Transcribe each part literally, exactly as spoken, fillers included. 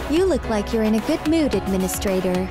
You look like you're in a good mood, Administrator.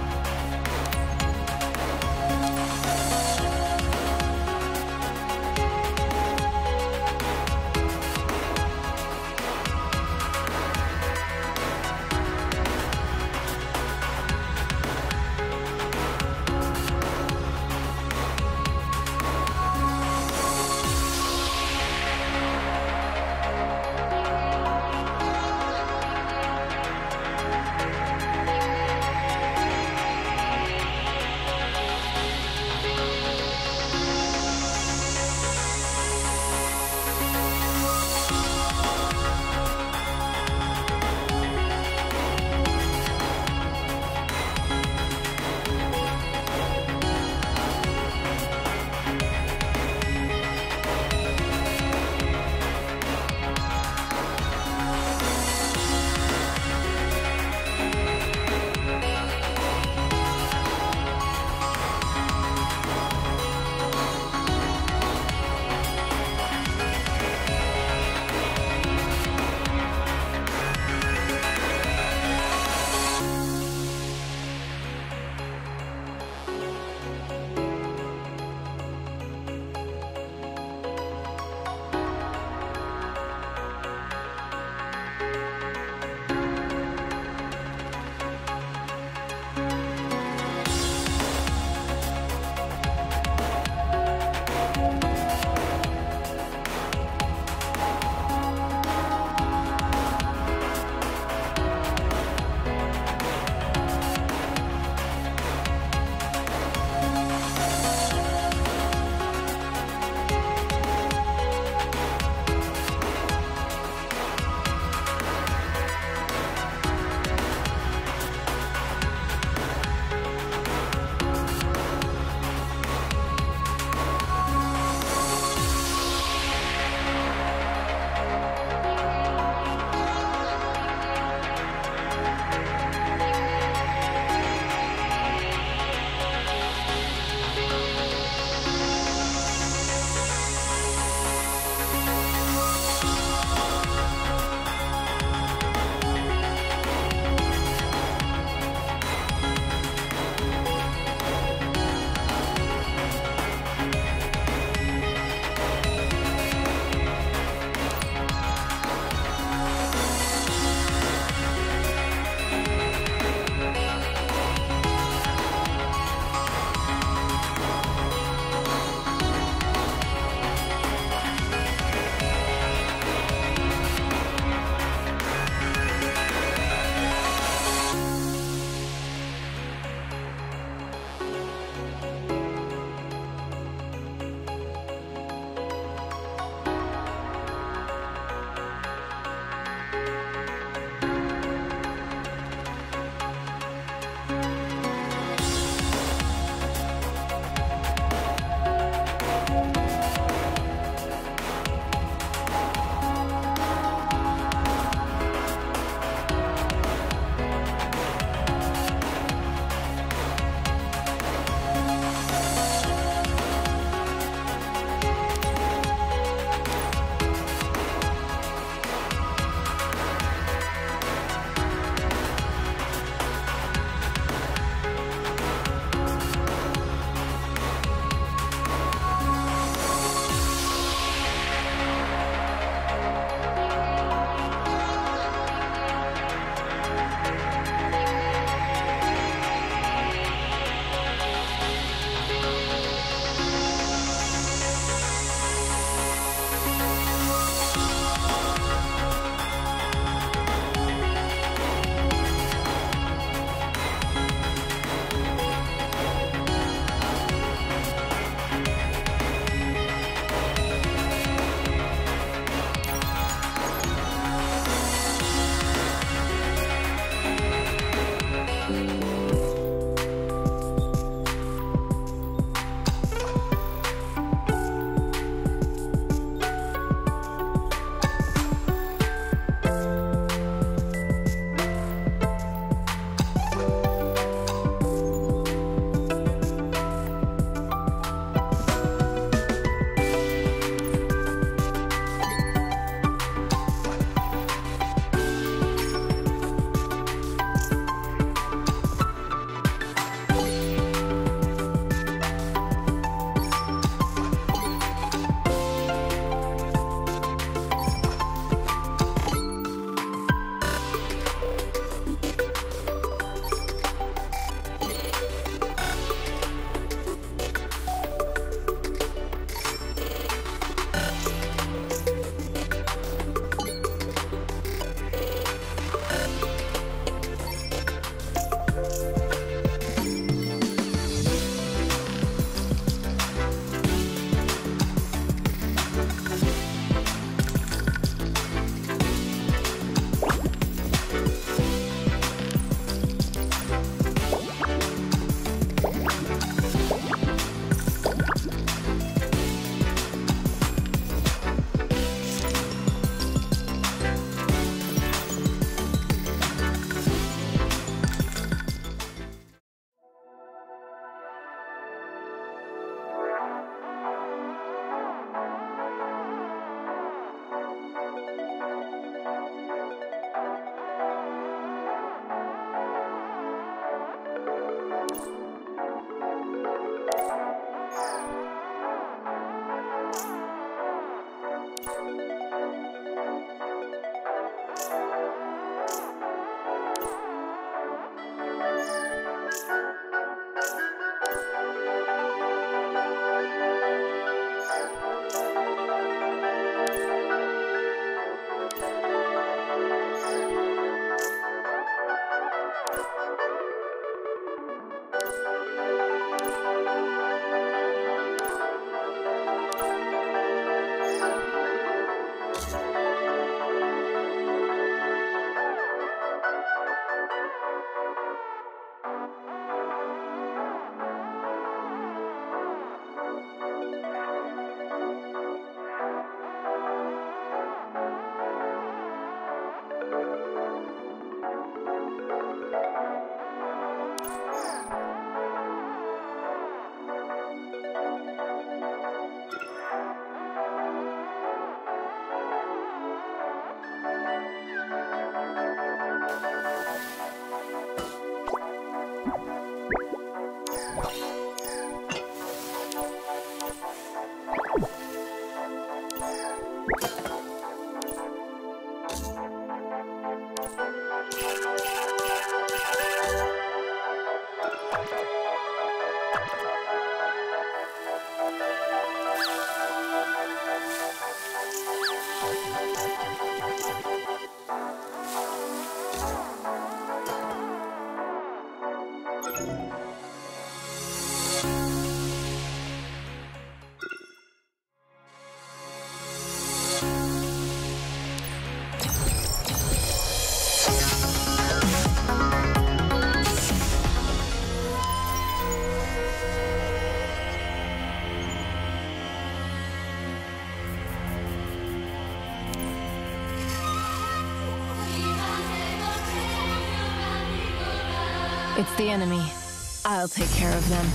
It's the enemy. I'll take care of them.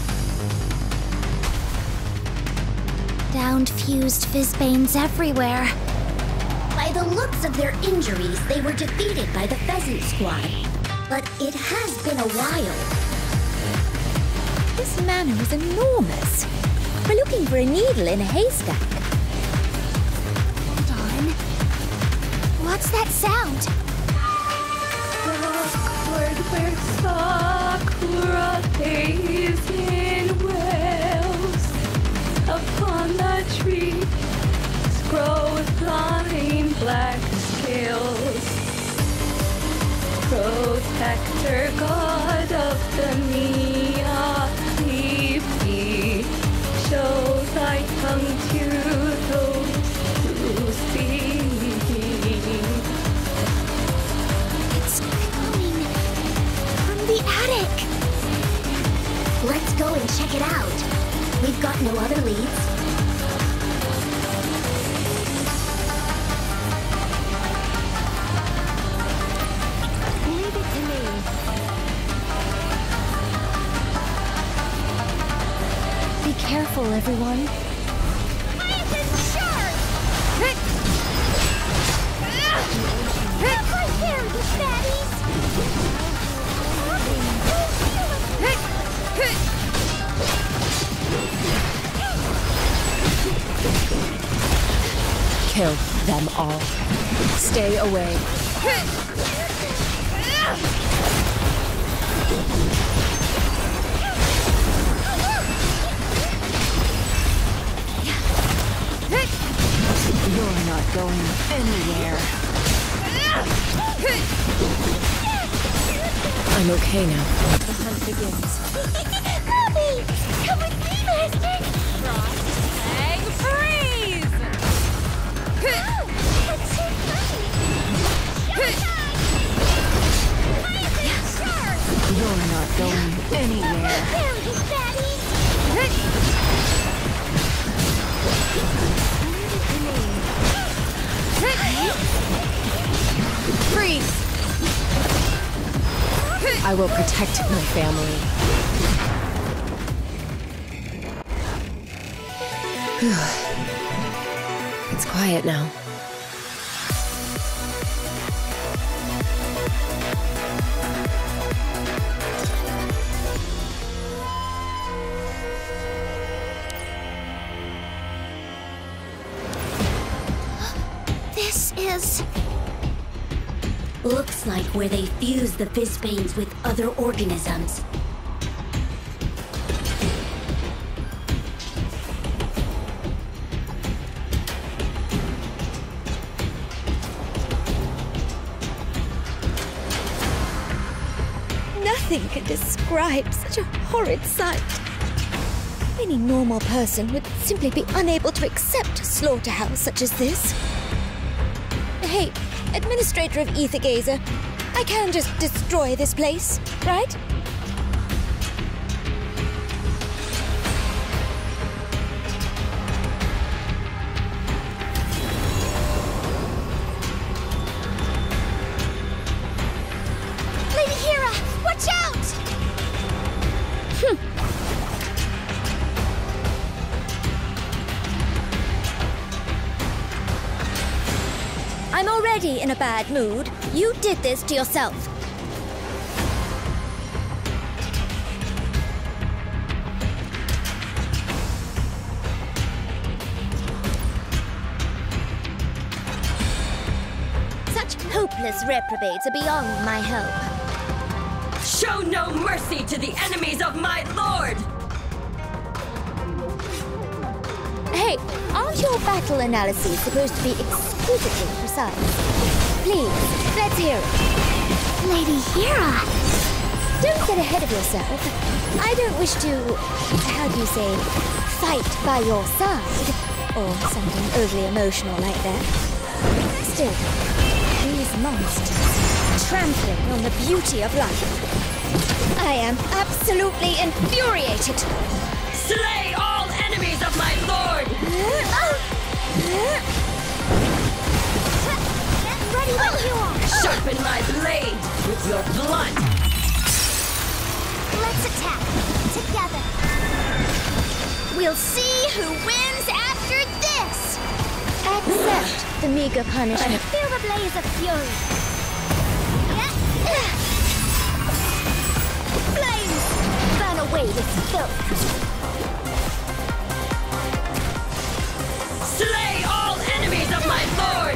Downed fused Fizzbanes everywhere. By the looks of their injuries, they were defeated by the Pheasant Squad. But it has been a while. This manor is enormous. We're looking for a needle in a haystack. Hold on. What's that sound? Backward where Sakura plays in Wales. Upon the tree grow flying black scales. Protector god of the Mia Lipi, show thy tongue to those who speak. It's coming from the attic. Let's go and check it out. We've got no other leads. Leave it to me. Be careful, everyone. Right there, you fatties! Kill them all. Stay away. You're not going anywhere. I'm okay now. The hunt begins. Abby! Come with me, Master! Frostang freeze! Oh, that's so funny! You're not going anywhere. There, you fatties! Freeze! I will protect my family. It's quiet now. This is... Looks like where they fuse the Fizbanes with other organisms. Nothing can describe such a horrid sight. Any normal person would simply be unable to accept a slaughterhouse such as this. Hey, Administrator of Aethergazer, I can just destroy this place, right? Lady Hera, watch out! Hm. I'm already in a bad mood. You did this to yourself. Such hopeless reprobates are beyond my help. Show no mercy to the enemies of my lord! Hey, aren't your battle analyses supposed to be exquisitely precise? Please, let's hear it. Lady Hera! Don't get ahead of yourself. I don't wish to, how do you say, fight by your side, or something overly emotional like that. Still, these monsters trampling on the beauty of life. I am absolutely infuriated. Slay all enemies of my lord! Ready when you are! Sharpen my blade with your blood! Let's attack together. We'll see who wins after this. Accept the meager punishment. Feel the blaze of fury. Flames! Burn away this filth. Slay all enemies of my lord!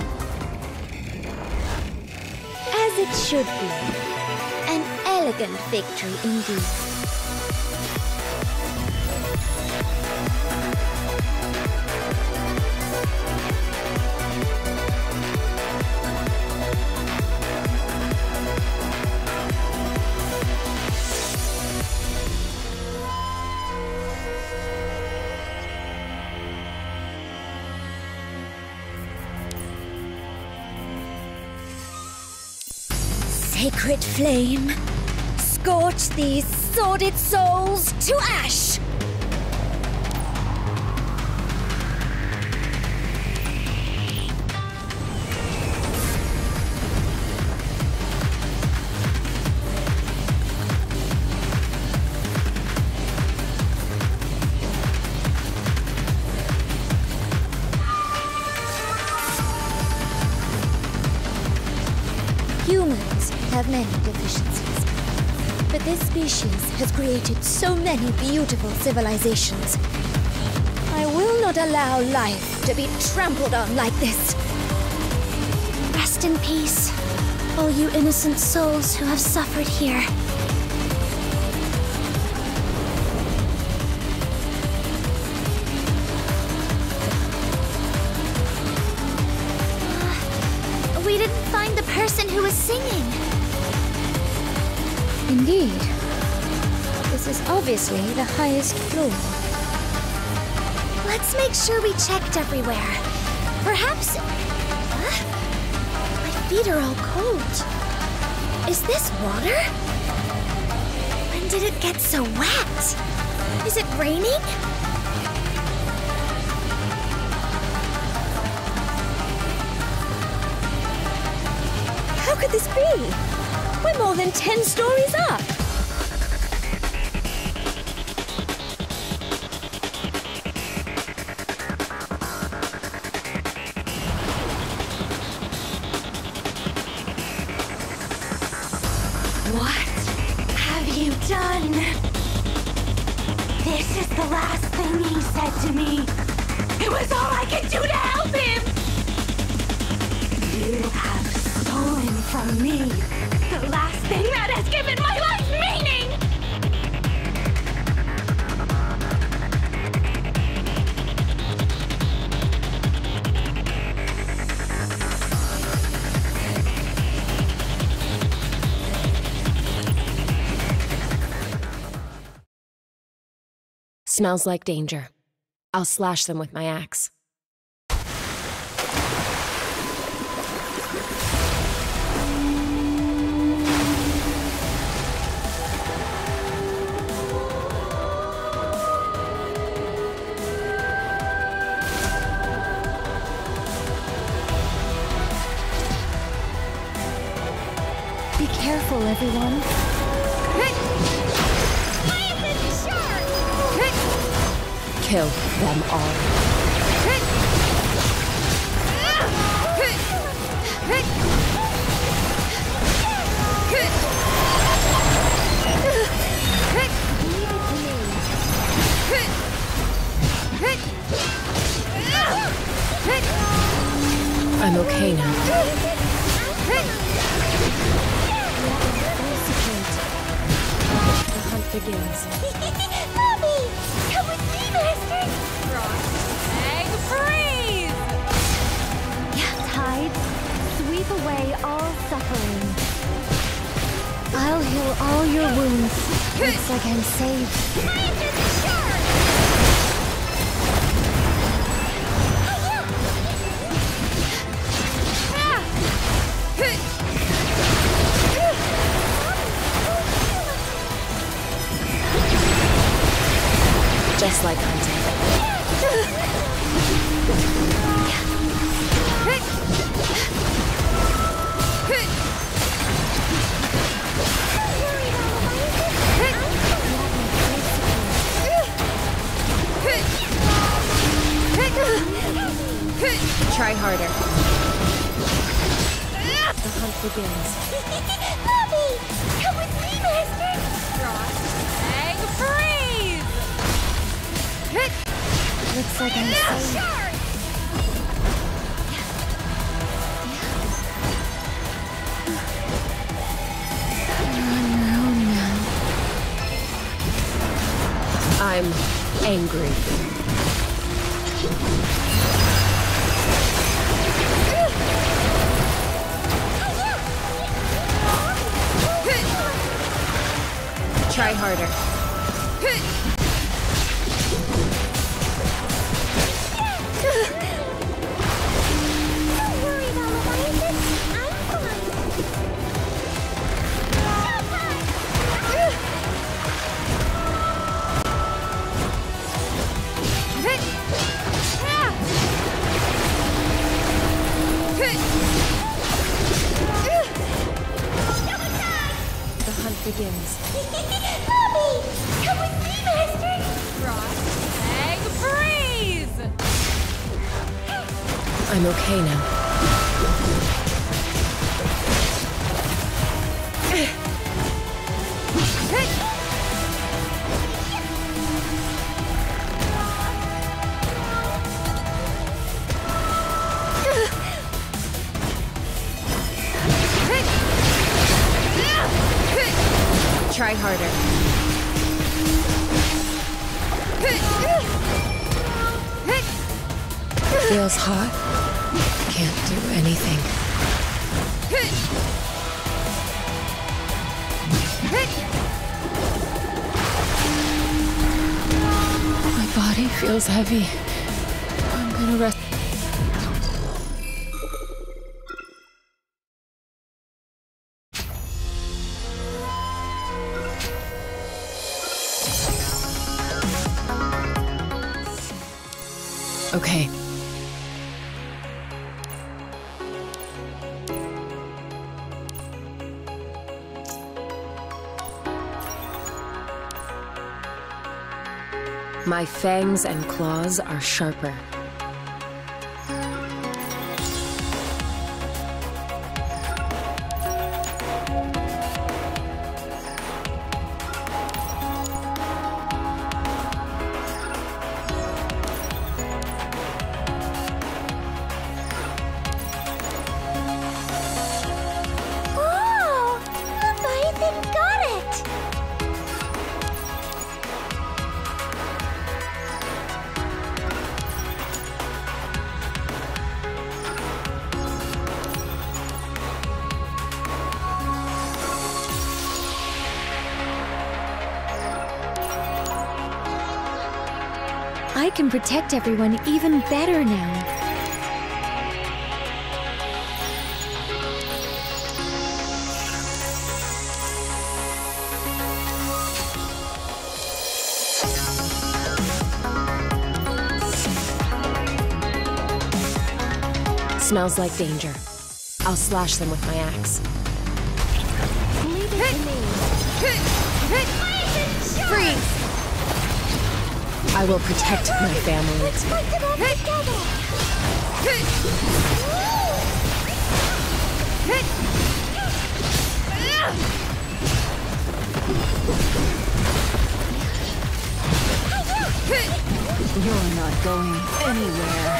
As it should be. An elegant victory indeed. Sacred flame, scorch these sordid souls to ash! Humans have many deficiencies, but this species has created so many beautiful civilizations. I will not allow life to be trampled on like this. Rest in peace, all you innocent souls who have suffered here. Uh, we didn't find the person who was singing. Indeed. This is obviously the highest floor. Let's make sure we checked everywhere. Perhaps... Huh? My feet are all cold. Is this water? When did it get so wet? Is it raining? How could this be? We're more than ten stories up! What have you done? This is the last thing he said to me. It was all I could do to help him! Smells like danger. I'll slash them with my axe. Be careful, everyone. Kill them all. I'm okay now. The hunt begins. Bobby! Come with me, Master! Egg freeze! Tide, sweep away all suffering. I'll heal all your wounds. Looks like I'm safe. Just like hunting. Try harder. The hunt begins. Bobby! Come with me, Master! Egg freeze! Looks like I'm safe. I'm angry. Try harder. Don't worry, Alliances. I'm The hunt begins. Bobby! Come with me, Master! Egg freeze! I'm okay now. Try harder. Feels hot. Can't do anything. My body feels heavy. I'm gonna rest. Okay. My fangs and claws are sharper. Oh! Leviathan got it! can protect everyone even better now. Smells like danger. I'll slash them with my axe. Leave it to me. Freeze! I will protect my family. Let's fight them all together. You're not going anywhere.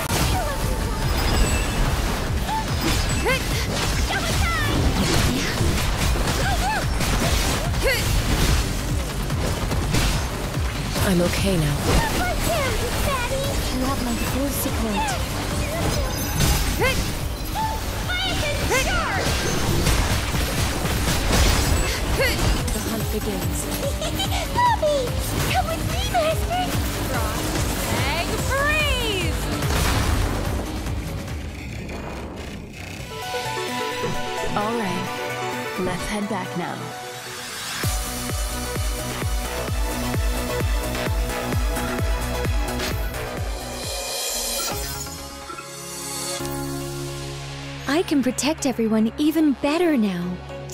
I'm okay now. You have my full support. The hunt begins. Bobby! Come with me, Master! Egg freeze! All right, let's head back now. I can protect everyone even better now.